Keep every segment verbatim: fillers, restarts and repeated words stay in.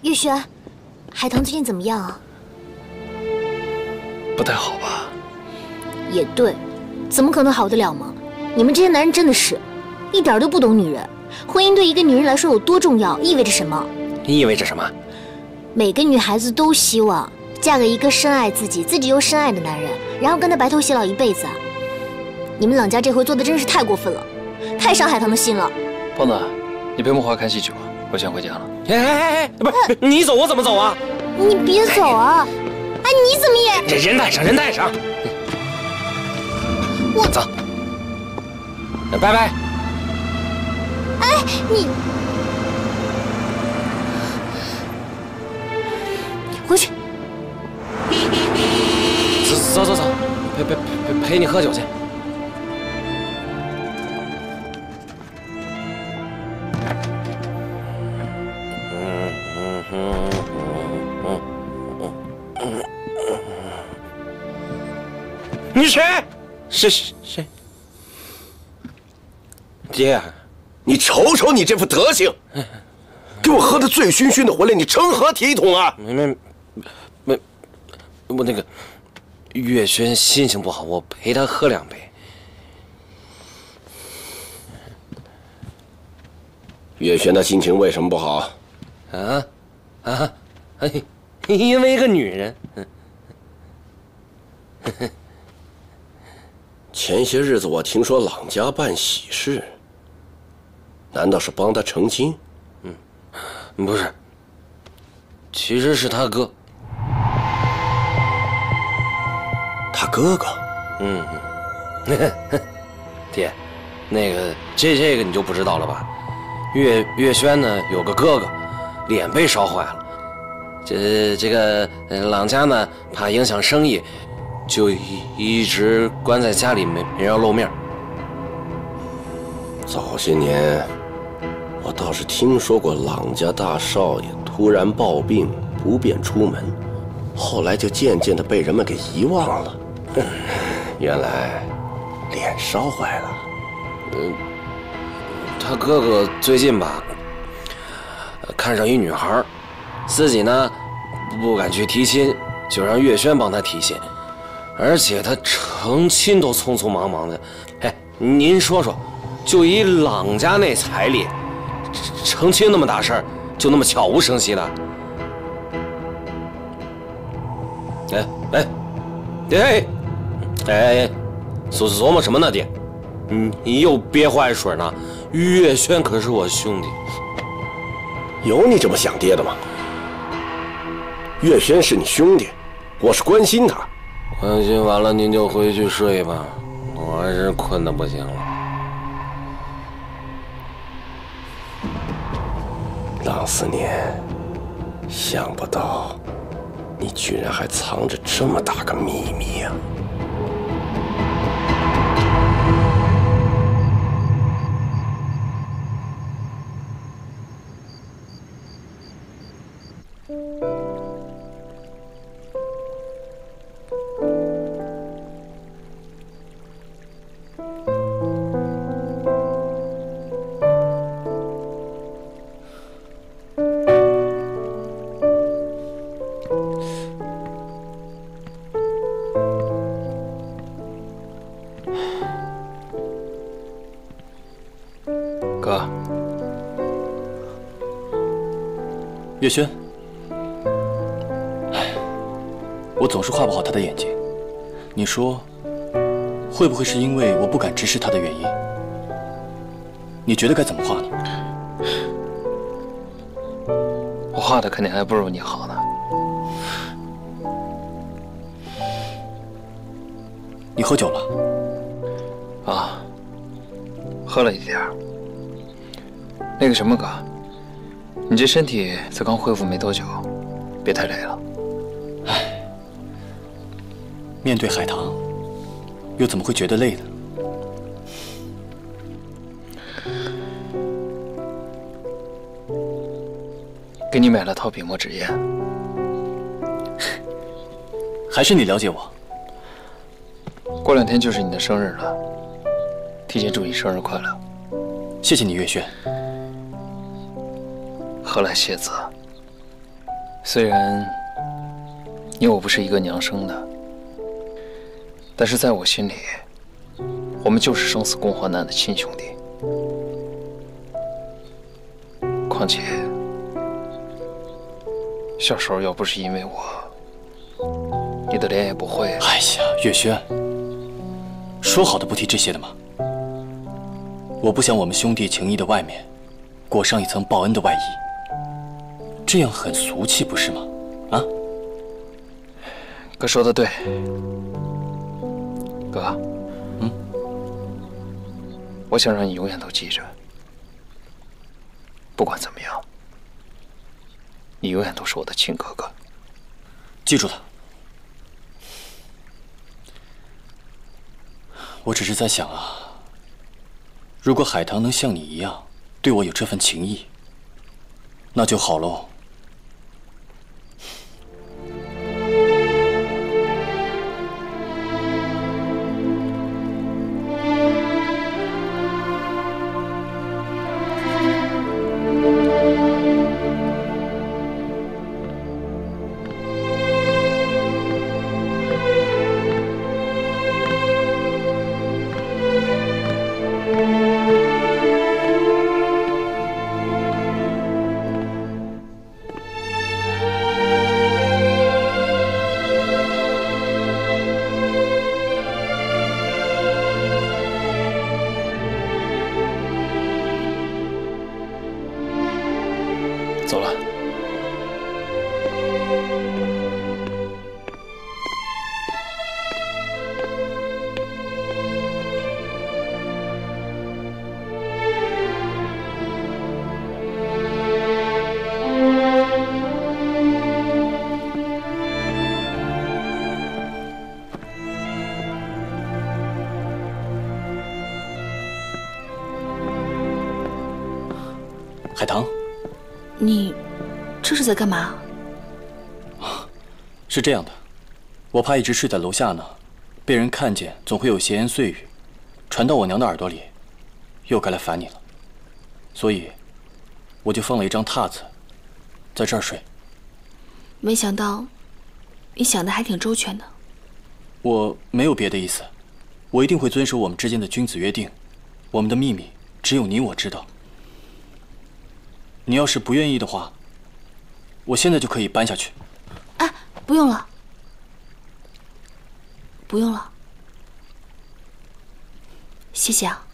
玉轩，海棠最近怎么样啊？ 不太好吧？ 也对，怎么可能好得了吗？你们这些男人真的是，一点都不懂女人。婚姻对一个女人来说有多重要，意味着什么？ 意味着什么？ 每个女孩子都希望嫁给一个深爱自己、自己又深爱的男人，然后跟他白头偕老一辈子啊！你们冷家这回做的真是太过分了，太伤海棠的心了。 胖子，你陪梦华看戏去吧，我先回家了。 哎哎哎，不是你走我怎么走啊？ 你别走啊！哎，你怎么也…… 这人带上，人带上。 我走，拜拜。 哎，你回去。 走走走走，陪陪陪陪你喝酒去。你谁？是谁？爹， 你瞅瞅你这副德行，给我喝得醉醺醺的回来，你成何体统啊？ 没没没，我那个月轩心情不好，我陪他喝两杯。 月轩的心情为什么不好？ 啊啊！哎，因为一个女人。 前些日子我听说朗家办喜事，难道是帮他成亲？ 嗯，不是，其实是他哥。 他哥哥？ 嗯，爹，那个这这个你就不知道了吧？月月轩呢有个哥哥，脸被烧坏了。这这个朗家呢怕影响生意。就一一直关在家里，没没让露面。 早些年，我倒是听说过朗家大少爷突然暴病，不便出门，后来就渐渐的被人们给遗忘了。原来脸烧坏了。 嗯，他哥哥最近吧，看上一女孩，自己呢不敢去提亲，就让月轩帮他提亲。而且他成亲都匆匆忙忙的，哎，您说说，就以朗家那财力，成亲那么大事儿，就那么悄无声息的？哎哎，哎哎，琢琢磨什么呢，爹？你你又憋坏水呢？月轩可是我兄弟， 有你这么想爹的吗？月轩是你兄弟，我是关心他。 关心完了，您就回去睡吧，我还是困得不行了。 郎思念，想不到你居然还藏着这么大个秘密呀！ 哥， 月轩，哎，我总是画不好他的眼睛。你说，会不会是因为我不敢直视他的原因？你觉得该怎么画呢？ 我画的肯定还不如你好呢。 你喝酒了？ 啊，喝了一点儿。那个什么哥，你这身体才刚恢复没多久，别太累了。 唉，面对海棠，又怎么会觉得累呢？ 给你买了套笔墨纸砚， 还是你了解我。 过两天就是你的生日了，提前祝你生日快乐。 谢谢你，月轩。 何来谢字？ 虽然你我不是一个娘生的，但是在我心里，我们就是生死共患难的亲兄弟。况且，小时候要不是因为我，你的脸也不会。 哎呀，月轩，说好的不提这些的吗？我不想我们兄弟情谊的外面裹上一层报恩的外衣，这样很俗气，不是吗？啊？ 哥说的对，哥， 嗯， 我想让你永远都记着，不管怎么样，你永远都是我的亲哥哥。 记住了。我只是在想啊，如果海棠能像你一样对我有这份情谊，那就好喽。 走了。 海棠， 你这是在干嘛？ 是这样的，我怕一直睡在楼下呢，被人看见，总会有闲言碎语传到我娘的耳朵里，又该来烦你了。所以，我就放了一张榻子，在这儿睡。 没想到，你想的还挺周全的。 我没有别的意思，我一定会遵守我们之间的君子约定。我们的秘密只有你我知道。你要是不愿意的话，我现在就可以搬下去。 哎，不用了，不用了，谢谢啊。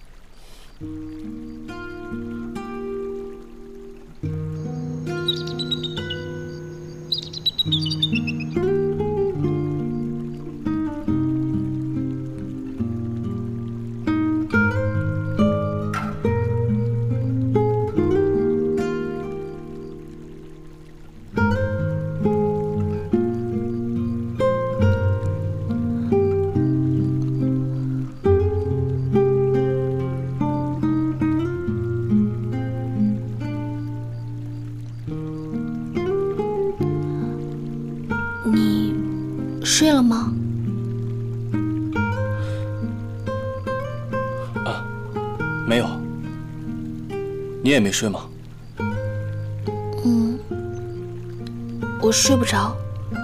你睡了吗？ 啊，没有。你也没睡吗？ 嗯，我睡不着。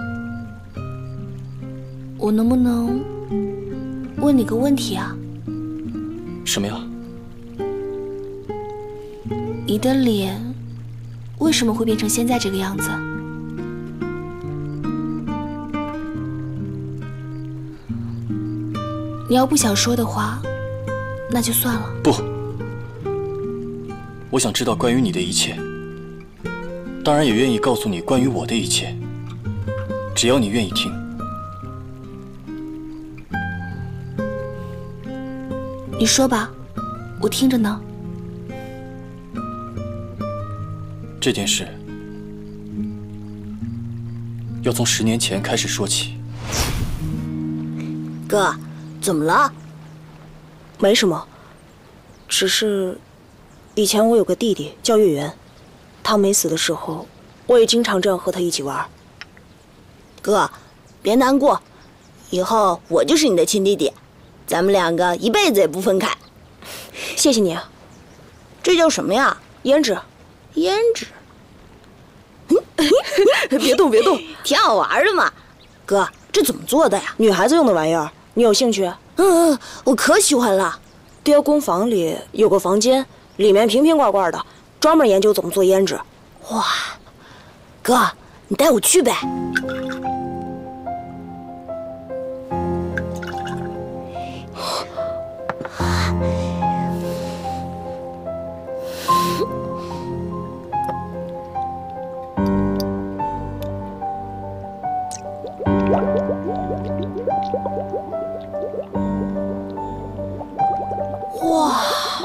我能不能问你个问题啊？ 什么呀？ 你的脸为什么会变成现在这个样子？你要不想说的话，那就算了。 不，我想知道关于你的一切，当然也愿意告诉你关于我的一切，只要你愿意听。 你说吧，我听着呢。 这件事要从十年前开始说起。 哥，怎么了？ 没什么，只是以前我有个弟弟叫月圆，他没死的时候，我也经常这样和他一起玩。 哥，别难过，以后我就是你的亲弟弟，咱们两个一辈子也不分开。 谢谢你啊。 这叫什么呀？ 胭脂。 胭脂。嗯。 别动，别动， 挺好玩的嘛。哥，这怎么做的呀？ 女孩子用的玩意儿，你有兴趣？ 嗯嗯，我可喜欢了。 爹工坊里有个房间，里面瓶瓶罐罐的，专门研究怎么做胭脂。 哇，哥，你带我去呗。哇！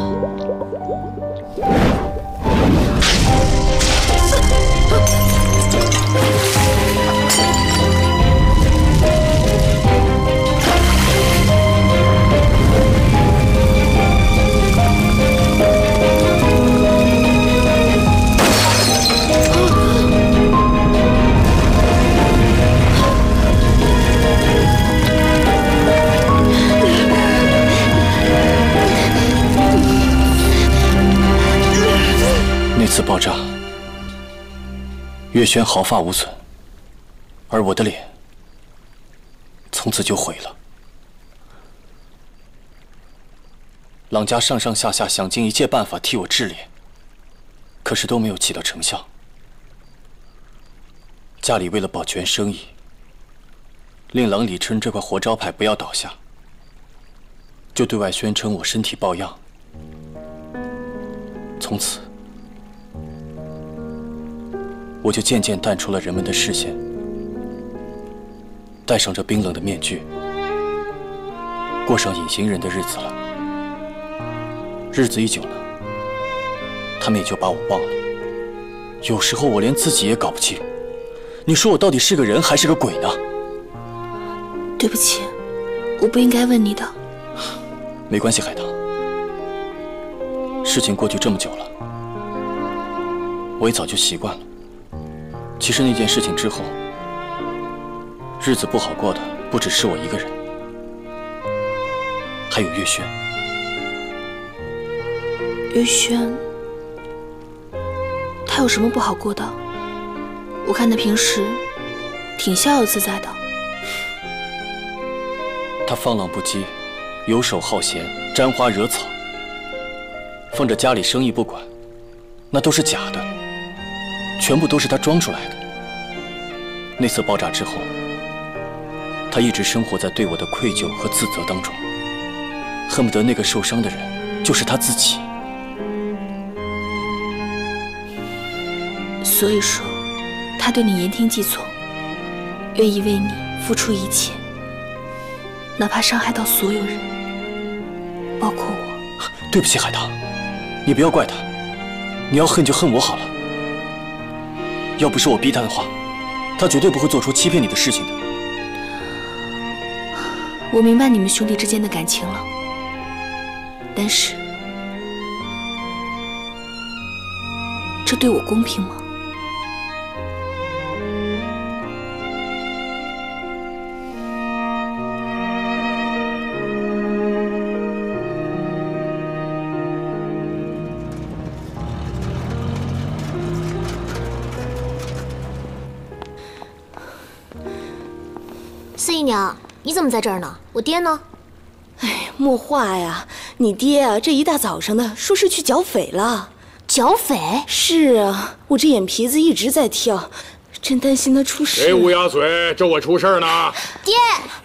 那次爆炸，月轩毫发无损，而我的脸从此就毁了。朗家上上下下想尽一切办法替我治脸，可是都没有起到成效。家里为了保全生意，令郎李琛这块活招牌不要倒下，就对外宣称我身体抱恙。从此，我就渐渐淡出了人们的视线，戴上这冰冷的面具，过上隐形人的日子了。日子一久呢，他们也就把我忘了。有时候我连自己也搞不清，你说我到底是个人还是个鬼呢？ 对不起，我不应该问你的。 没关系，海棠。事情过去这么久了，我也早就习惯了。其实那件事情之后，日子不好过的不只是我一个人，还有月轩。 月轩，他有什么不好过的？我看他平时挺逍遥自在的。 他放浪不羁，游手好闲，沾花惹草，放着家里生意不管，那都是假的，全部都是他装出来的。那次爆炸之后，他一直生活在对我的愧疚和自责当中，恨不得那个受伤的人就是他自己。 所以说，他对你言听计从，愿意为你付出一切，哪怕伤害到所有人，包括我。 对不起，海棠，你不要怪他，你要恨就恨我好了。要不是我逼他的话，他绝对不会做出欺骗你的事情的。 我明白你们兄弟之间的感情了，但是，这对我公平吗？ 四姨娘，你怎么在这儿呢？我爹呢？ 哎，莫话呀，你爹啊，这一大早上的说是去剿匪了。 剿匪？ 是啊，我这眼皮子一直在跳，真担心他出事。 谁乌鸦嘴，这我出事呢？ 爹！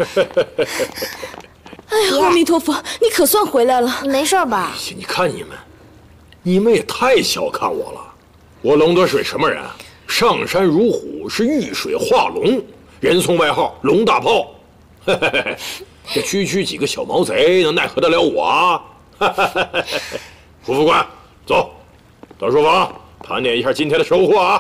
哎呀，阿弥陀佛，你可算回来了。 你没事吧？ 你看你们，你们也太小看我了。我龙得水什么人？上山如虎，是遇水化龙。人送外号龙大炮，嘿嘿嘿，这区区几个小毛贼能奈何得了我啊？副副官，走，到书房盘点一下今天的收获啊。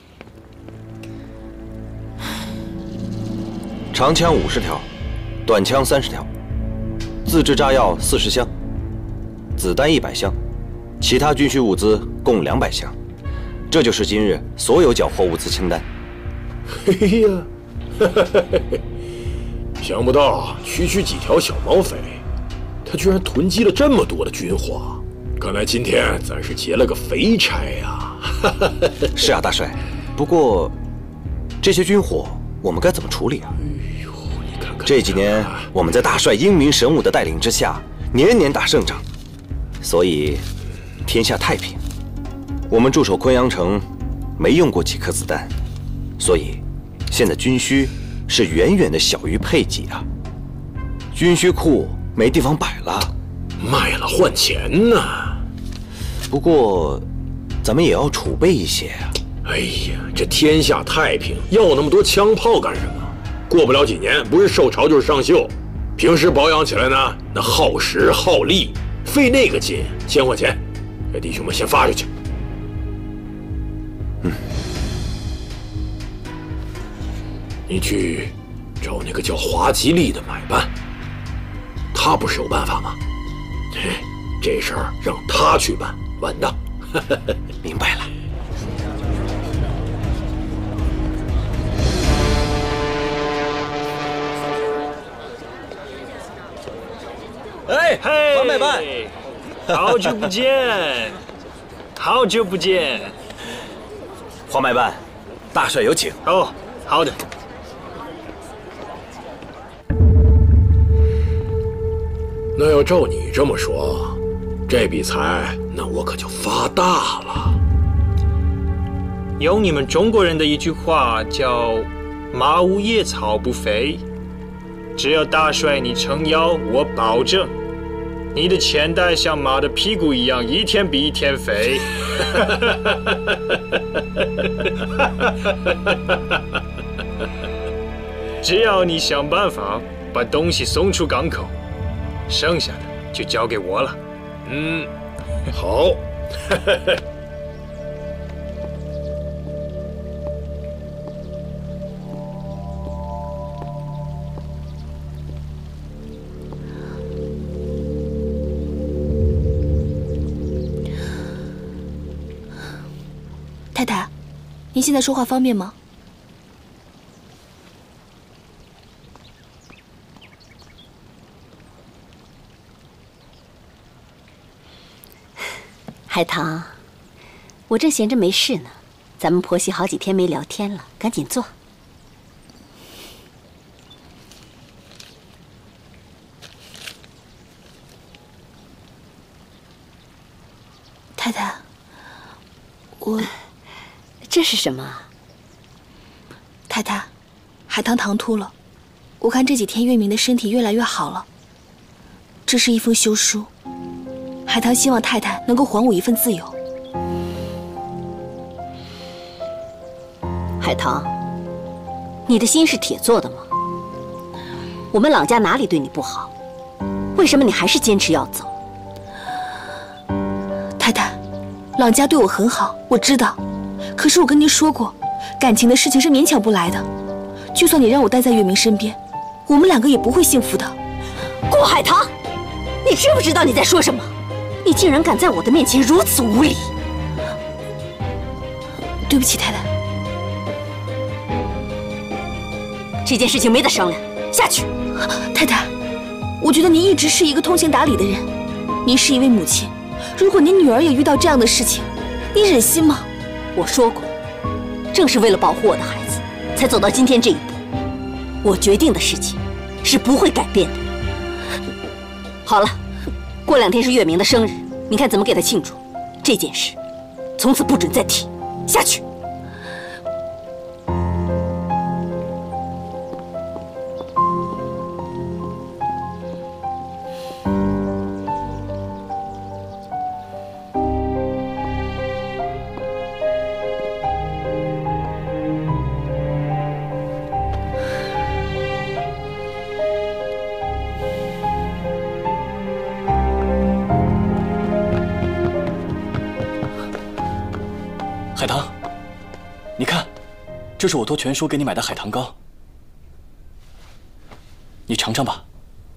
长枪五十条，短枪三十条，自制炸药四十箱，子弹一百箱，其他军需物资共两百箱。这就是今日所有缴获物资清单。 嘿呀！想不到区区几条小毛匪，他居然囤积了这么多的军火。看来今天咱是劫了个肥差呀！ 是啊，大帅， 不过，这些军火我们该怎么处理啊？ 哎呦，你看看！ 这几年我们在大帅英明神武的带领之下，年年打胜仗，所以天下太平。我们驻守昆阳城，没用过几颗子弹，所以现在军需是远远的小于配给啊。军需库没地方摆了， 卖了换钱呢。 不过，咱们也要储备一些啊。 哎呀，这天下太平，要那么多枪炮干什么？过不了几年，不是受潮就是上锈。平时保养起来呢，那耗时耗力，费那个劲，先换钱，给弟兄们先发出去。 嗯， 你去找那个叫华吉利的买办，他不是有办法吗？嘿，这事儿让他去办，稳当。 明白了。 哎，黄买办， 好久不见，好久不见。 黄买办，大帅有请。 哦，好的。 那要照你这么说，这笔财那我可就发大了。 用你们中国人的一句话叫“马无夜草不肥”，只要大帅你撑腰，我保证，你的钱袋像马的屁股一样，一天比一天肥。只要你想办法把东西送出港口，剩下的就交给我了。 嗯，好。 太太，您现在说话方便吗？ 海棠，我正闲着没事呢，咱们婆媳好几天没聊天了，赶紧坐。 太太，我这是什么？ 太太，海棠唐突了，我看这几天月明的身体越来越好了。这是一封休书。海棠希望太太能够还我一份自由。 海棠，你的心是铁做的吗？我们朗家哪里对你不好？为什么你还是坚持要走？ 太太，朗家对我很好，我知道。可是我跟您说过，感情的事情是勉强不来的。就算你让我待在月明身边，我们两个也不会幸福的。 顾海棠，你知不知道你在说什么？你竟然敢在我的面前如此无礼！ 对不起，太太。 这件事情没得商量，下去。 太太，我觉得您一直是一个通情达理的人。您是一位母亲，如果您女儿也遇到这样的事情，你忍心吗？ 我说过，正是为了保护我的孩子，才走到今天这一步。我决定的事情是不会改变的。好了。过两天是月明的生日，你看怎么给他庆祝？这件事，从此不准再提。下去。 海棠，你看，这是我托全叔给你买的海棠糕，你尝尝吧。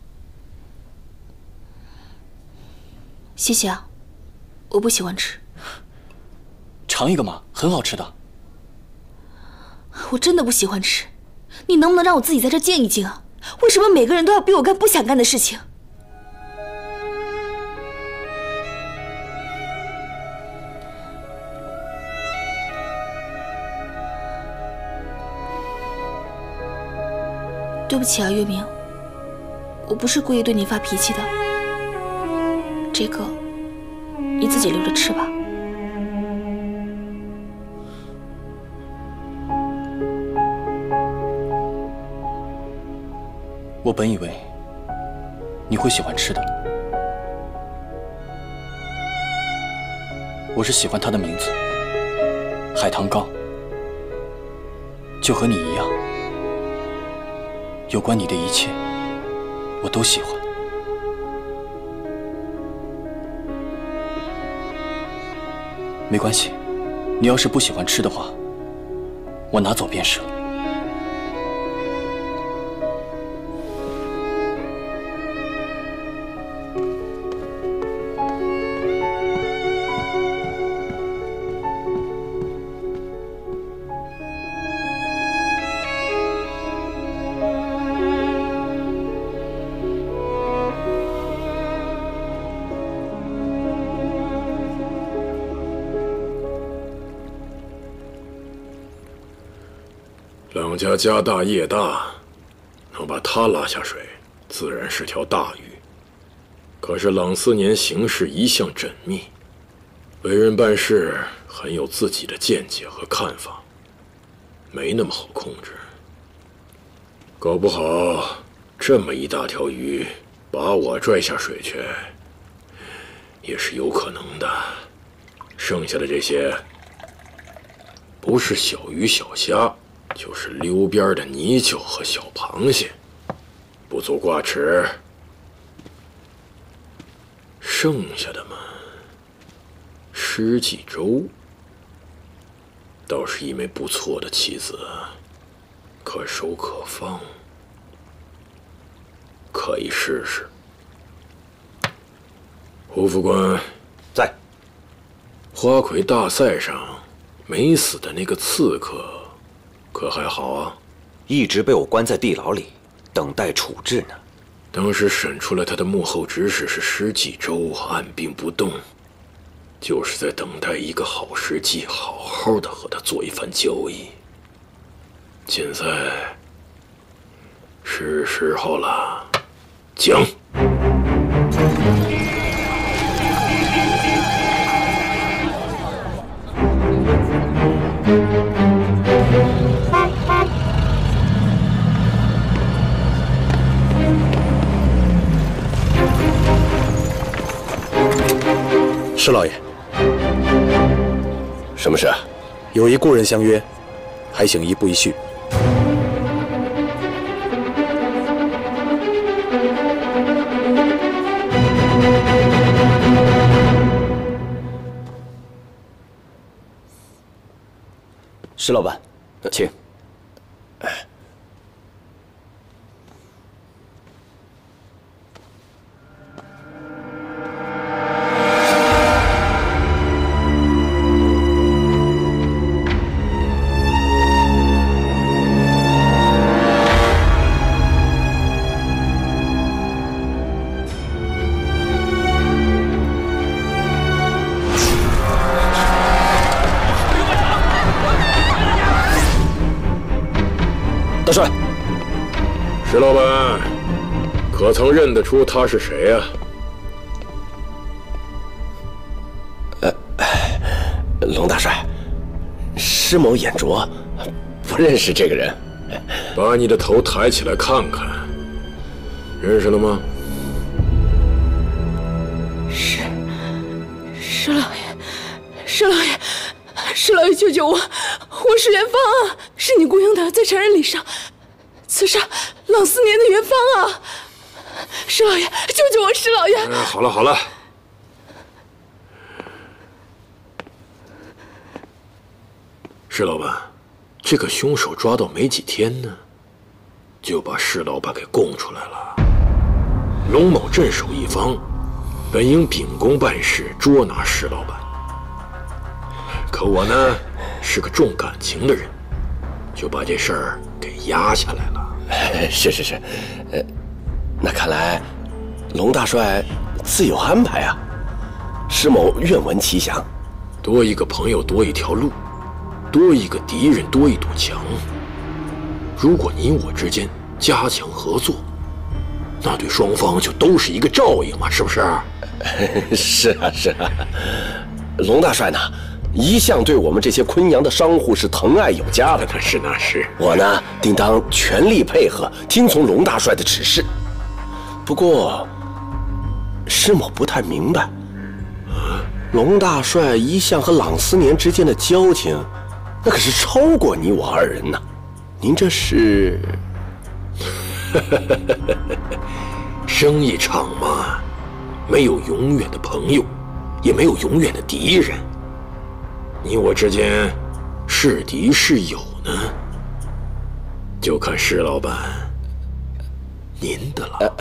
谢谢啊，我不喜欢吃。 尝一个嘛，很好吃的。 我真的不喜欢吃，你能不能让我自己在这静一静啊？为什么每个人都要逼我干不想干的事情？ 对不起啊，月明，我不是故意对你发脾气的。这个你自己留着吃吧。 我本以为你会喜欢吃的，我是喜欢它的名字——海棠糕，就和你一样，有关你的一切，我都喜欢。没关系，你要是不喜欢吃的话，我拿走便是了。 冷家家大业大，能把他拉下水，自然是条大鱼。可是冷思年行事一向缜密，为人办事很有自己的见解和看法，没那么好控制。搞不好这么一大条鱼，把我拽下水去，也是有可能的。剩下的这些，不是小鱼小虾，就是溜边的泥鳅和小螃蟹，不足挂齿。剩下的嘛，施济州倒是一枚不错的棋子，可收可放，可以试试。胡副官在。 花魁大赛上没死的那个刺客，可还好啊？ 一直被我关在地牢里，等待处置呢。 当时审出来他的幕后指使是施济州，按兵不动，就是在等待一个好时机，好好的和他做一番交易。现在是时候了，讲。 施老爷， 什么事？ 有一故人相约，还请一步一叙。 施老板，请。 大帅，石老板，可曾认得出他是谁呀？ 呃，龙大帅，施某眼拙，不认识这个人。 把你的头抬起来看看，认识了吗？ 是，施老爷，施老爷，施老爷救救我！我是元芳啊，是你雇佣的，在成人礼上刺杀冷思年的元芳啊！施老爷，救救我！施老爷， 哎，好了好了，施老板，这个凶手抓到没几天呢，就把施老板给供出来了。龙某镇守一方，本应秉公办事，捉拿施老板。可我呢，是个重感情的人，就把这事儿给压下来了。 是是是，呃，那看来龙大帅自有安排啊。施某愿闻其详。 多一个朋友多一条路，多一个敌人多一堵墙。如果你我之间加强合作，那对双方就都是一个照应嘛，是不是？ 是啊，是啊。龙大帅呢，一向对我们这些昆阳的商户是疼爱有加的。 那是那是。 我呢，定当全力配合，听从龙大帅的指示。不过，师某不太明白，龙大帅一向和郎思年之间的交情，那可是超过你我二人呐。您这是？ 生意场嘛，没有永远的朋友，也没有永远的敌人。你我之间是敌是友呢，就看石老板您的了。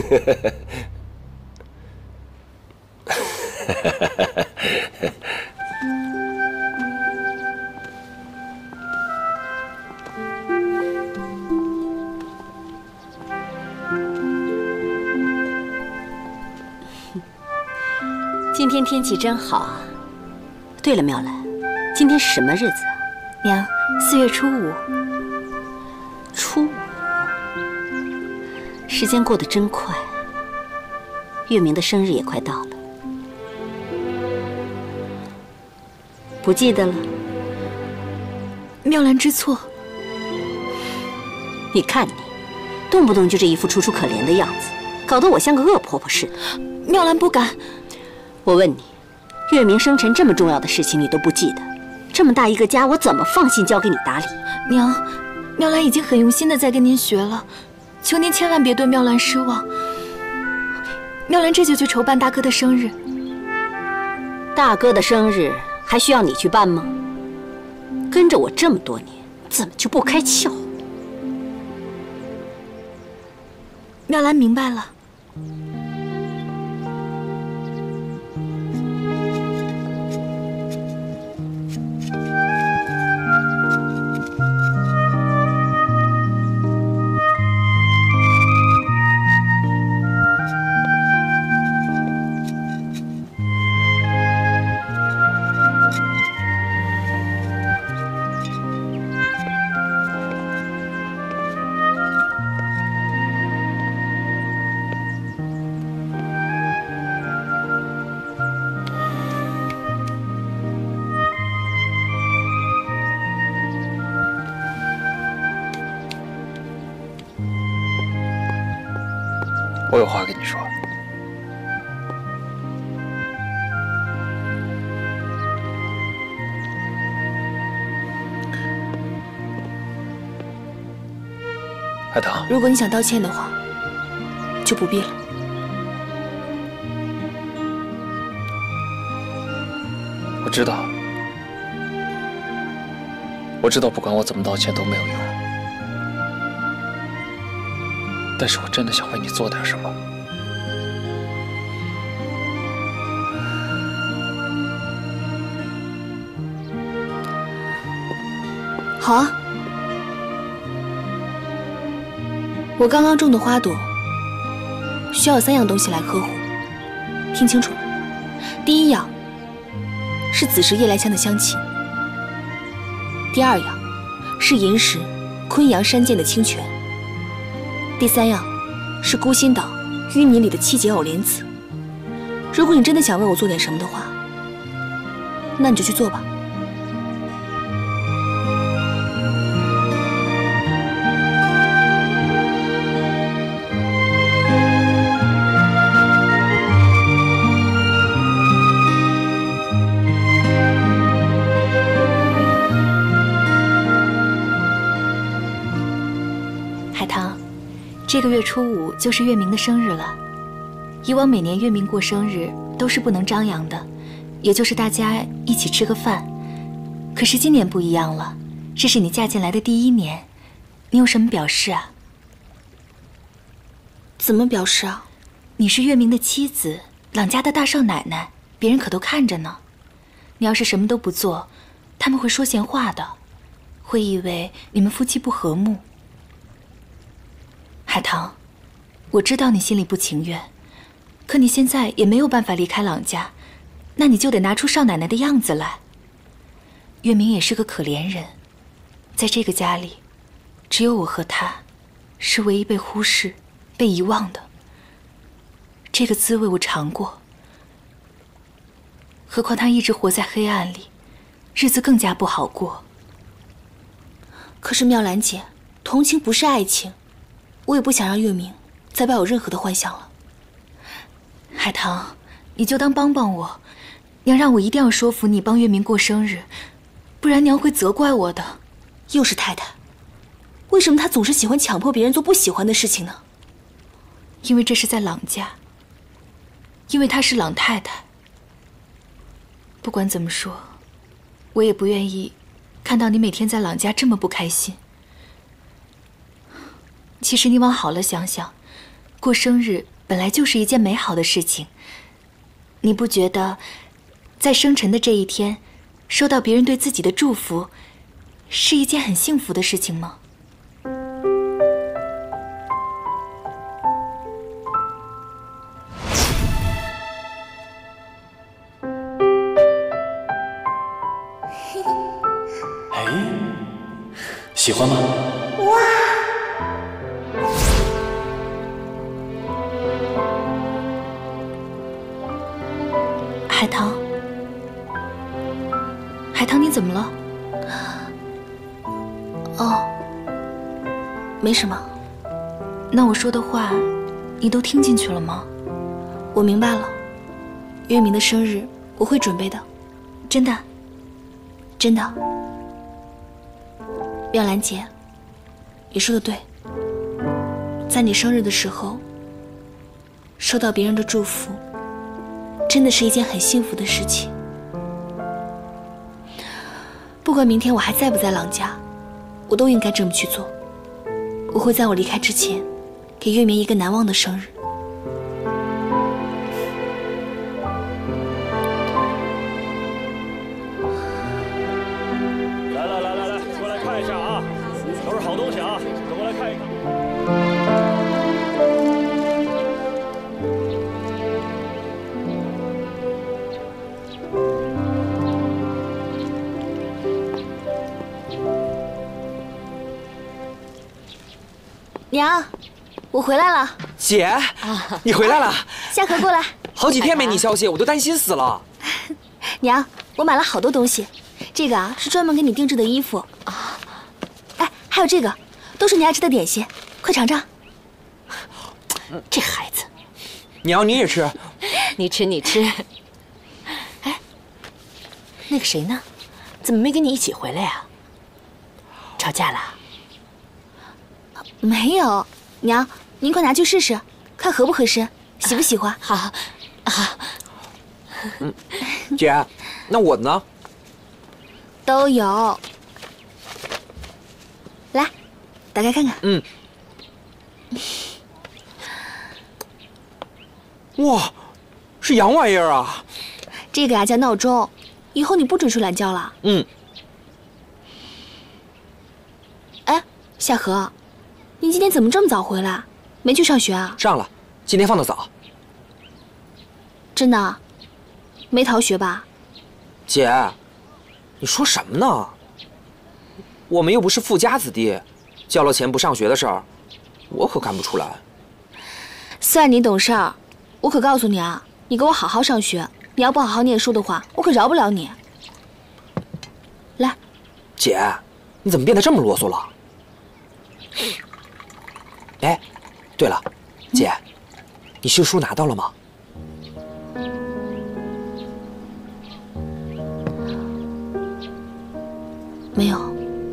今天天气真好啊！对了，妙兰，今天是什么日子啊？ 娘，四月初五。 初五，时间过得真快。月明的生日也快到了，不记得了？ 妙兰知错。 你看你，动不动就这一副楚楚可怜的样子，搞得我像个恶婆婆似的。 妙兰不敢。 我问你，月明生辰这么重要的事情你都不记得，这么大一个家，我怎么放心交给你打理？ 娘，妙兰已经很用心的在跟您学了，求您千万别对妙兰失望。妙兰这就去筹办大哥的生日。 大哥的生日还需要你去办吗？跟着我这么多年，怎么就不开窍？ 妙兰明白了。 我有话跟你说。海棠， 如果你想道歉的话，就不必了。 我知道，我知道，不管我怎么道歉都没有用。但是我真的想为你做点什么。 好啊，我刚刚种的花朵需要三样东西来呵护，听清楚了。第一样是子时夜来香的香气，第二样是寅时昆阳山涧的清泉。第三样是孤心岛淤泥里的七节藕莲子。如果你真的想为我做点什么的话，那你就去做吧。海棠，这个月初五就是月明的生日了。以往每年月明过生日都是不能张扬的，也就是大家一起吃个饭。可是今年不一样了，这是你嫁进来的第一年，你有什么表示啊？怎么表示啊？你是月明的妻子，朗家的大少奶奶，别人可都看着呢。你要是什么都不做，他们会说闲话的，会以为你们夫妻不和睦。海棠，我知道你心里不情愿，可你现在也没有办法离开朗家，那你就得拿出少奶奶的样子来。月明也是个可怜人，在这个家里，只有我和他， 是唯一被忽视、被遗忘的。这个滋味我尝过，何况他一直活在黑暗里，日子更加不好过。可是妙兰姐，同情不是爱情，我也不想让月明再抱有任何的幻想了。海棠，你就当帮帮我，娘让我一定要说服你帮月明过生日，不然娘会责怪我的。又是太太，为什么她总是喜欢强迫别人做不喜欢的事情呢？因为这是在朗家，因为她是朗太太。不管怎么说，我也不愿意看到你每天在朗家这么不开心。其实你往好了想想，过生日本来就是一件美好的事情。你不觉得，在生辰的这一天，收到别人对自己的祝福，是一件很幸福的事情吗？ 喜欢吗？ 哇！海棠，海棠，你怎么了？哦，没什么。那我说的话，你都听进去了吗？我明白了。月明的生日，我会准备的，真的，真的。妙兰姐，你说的对，在你生日的时候，收到别人的祝福，真的是一件很幸福的事情。不管明天我还在不在朗家，我都应该这么去做。我会在我离开之前，给月明一个难忘的生日。 来来来来来，过来看一下啊，都是好东西啊，都过来看一看。 娘，我回来了。 姐，啊、你回来了。 夏荷过来。 好几天没你消息，我都担心死了。 娘，我买了好多东西，这个啊是专门给你定制的衣服啊。哎，还有这个，都是你爱吃的点心，快尝尝。 这孩子， 娘你也吃。 你吃你吃。哎，那个谁呢？怎么没跟你一起回来呀？吵架了？ 没有，娘，您快拿去试试，看合不合适，喜不喜欢？ 好，好。 嗯，姐，那我呢？ 都有。来，打开看看。 嗯。哇，是洋玩意儿啊！ 这个呀叫闹钟，以后你不准睡懒觉了。 嗯。 哎，夏荷。你今天怎么这么早回来？没去上学啊？ 上了，今天放的早。 真的？没逃学吧？ 姐，你说什么呢？我们又不是富家子弟，交了钱不上学的事儿，我可干不出来。 算你懂事儿，我可告诉你啊，你给我好好上学，你要不好好念书的话，我可饶不了你。来， 姐，你怎么变得这么啰嗦了？哎，对了，姐，嗯、你新书拿到了吗？ 没有。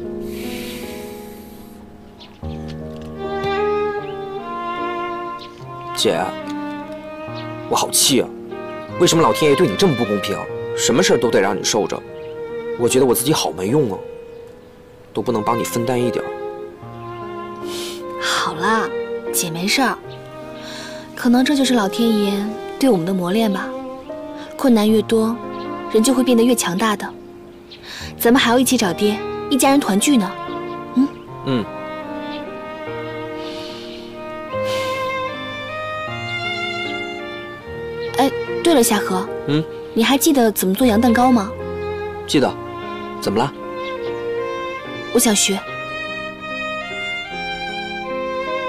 姐，我好气啊！为什么老天爷对你这么不公平？什么事都得让你受着，我觉得我自己好没用啊，都不能帮你分担一点。 好了，姐没事儿。可能这就是老天爷对我们的磨练吧。困难越多，人就会变得越强大的。咱们还要一起找爹，一家人团聚呢。嗯嗯。 哎，对了，夏荷， 嗯， 你还记得怎么做羊蛋糕吗？ 记得。怎么了？ 我想学。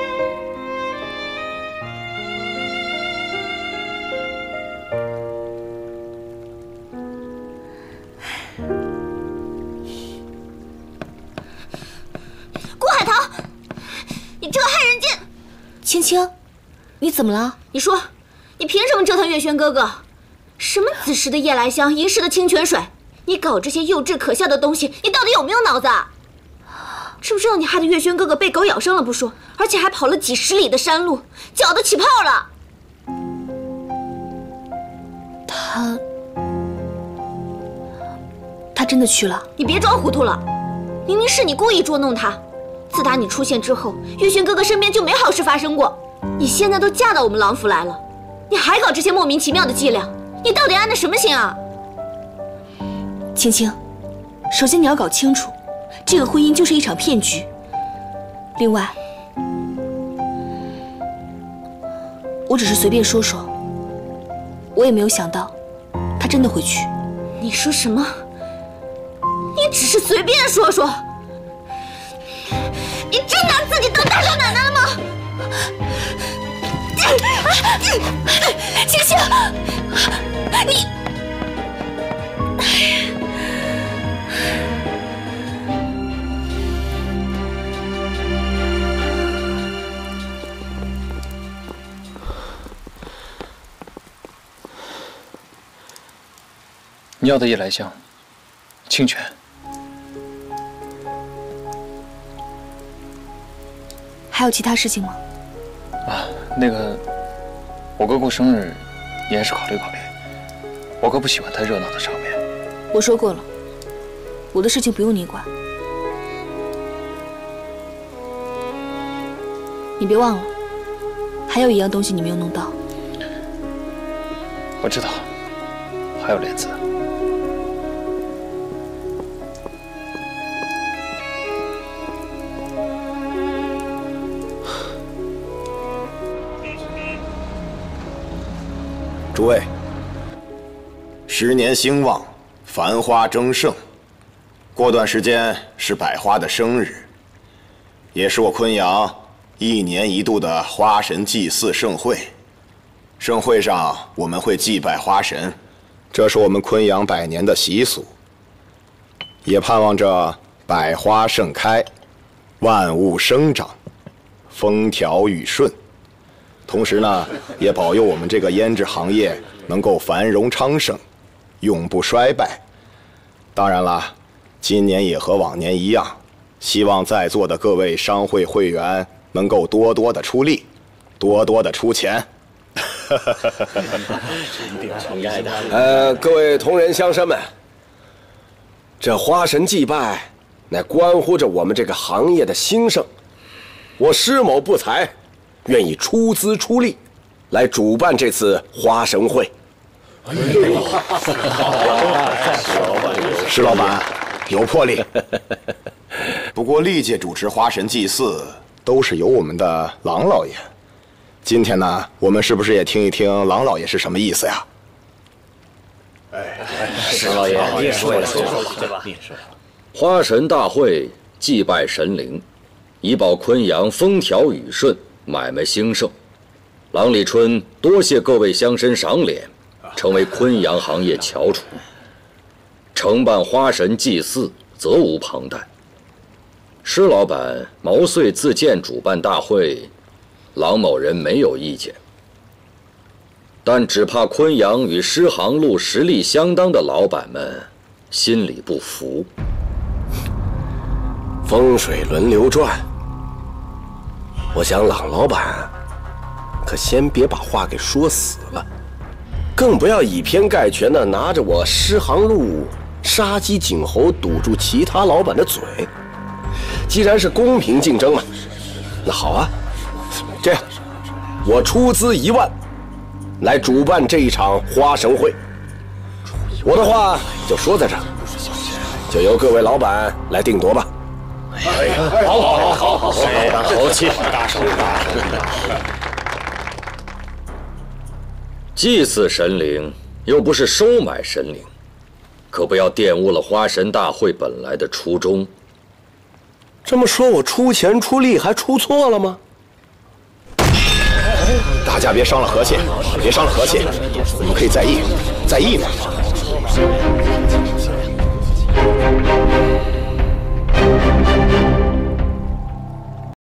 青青，你怎么了？ 你说，你凭什么折腾月轩哥哥？什么子时的夜来香，寅时的清泉水，你搞这些幼稚可笑的东西，你到底有没有脑子啊？知不知道你害得月轩哥哥被狗咬伤了不说，而且还跑了几十里的山路，脚都起泡了。 他，他真的去了？ 你别装糊涂了，明明是你故意捉弄他。自打你出现之后，月轩哥哥身边就没好事发生过。你现在都嫁到我们郎府来了，你还搞这些莫名其妙的伎俩，你到底安的什么心啊？ 青青，首先你要搞清楚，这个婚姻就是一场骗局。另外，我只是随便说说，我也没有想到，他真的会去。 你说什么？你只是随便说说？你真拿自己当大少奶奶了吗？ 青青，你， 你要的夜来香，清泉。 还有其他事情吗？ 啊，那个，我哥过生日，你还是考虑考虑。我哥不喜欢太热闹的场面。 我说过了，我的事情不用你管。你别忘了，还有一样东西你没有弄到。 我知道，还有莲子。 诸位，十年兴旺，繁花争盛。过段时间是百花的生日，也是我昆阳一年一度的花神祭祀盛会。盛会上我们会祭拜花神，这是我们昆阳百年的习俗。也盼望着百花盛开，万物生长，风调雨顺。同时呢，也保佑我们这个胭脂行业能够繁荣昌盛，永不衰败。当然了，今年也和往年一样，希望在座的各位商会会员能够多多的出力，多多的出钱。 应该的。呃，各位同仁乡绅们，这花神祭拜，乃关乎着我们这个行业的兴盛。我施某不才，愿意出资出力，来主办这次花神会。 石老板有魄力。不过历届主持花神祭祀都是由我们的郎老爷。今天呢，我们是不是也听一听郎老爷是什么意思呀？ 哎，石老爷，你也说了说说，对吧？花神大会祭拜神灵，以保昆阳风调雨顺，买卖兴盛。郎立春多谢各位乡绅赏脸，成为昆阳行业翘楚。承办花神祭祀，责无旁贷。施老板毛遂自荐主办大会，郎某人没有意见，但只怕昆阳与诗行路实力相当的老板们心里不服。 风水轮流转，我想郎老板可先别把话给说死了，更不要以偏概全的拿着我诗行路杀鸡儆猴堵住其他老板的嘴。既然是公平竞争嘛，那好啊，这样我出资一万来主办这一场花神会。我的话就说在这儿，就由各位老板来定夺吧。 哎，好好好好好，好气！祭祀神灵又不是收买神灵，可不要玷污了花神大会本来的初衷。 这么说，我出钱出力还出错了吗？ 大家别伤了和气，别伤了和气，我们可以再议，再议嘛。